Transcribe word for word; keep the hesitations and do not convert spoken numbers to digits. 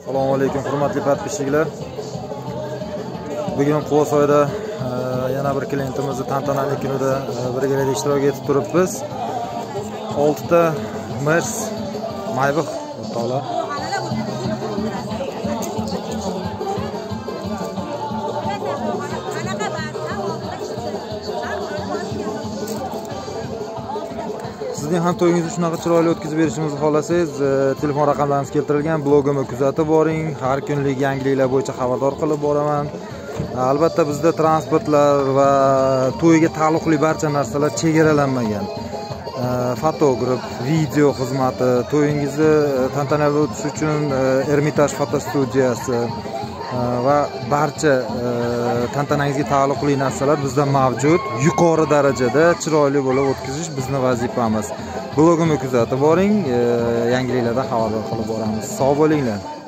Assalomu alaykum hurmatli podpishchilar. Bugun Quvasoyda yana bir klientimizni tantanali kunida birgalikda ishtirok etib turibmiz. olti ta Mers Maybach o'rtoqlar. Sizning ham to'yingizni shunaqa chiroyli o'tkazib berishimizni xohlasangiz, telefon raqamlarimiz keltirilgan, blogimni kuzatib boring. Har kunlik yangiliklar bo'yicha xabardor qilib boraman. Albatta bizda transportlar va to'yga taalluqli barcha narsalar chegaralanmagan. Fotograf, video xizmati, to'yingizni tantanali o'tish uchun Ermitaj fotostudiyasi va barcha tantanangizga taalluqli narsalar bizda mavjud. Yuqori darajada chiroyli bo'lib o'tkazish bizning vazifamiz. Blogimni kuzatib boring, yangiliklardan xabardor qilib boramiz. Sog' bo'linglar.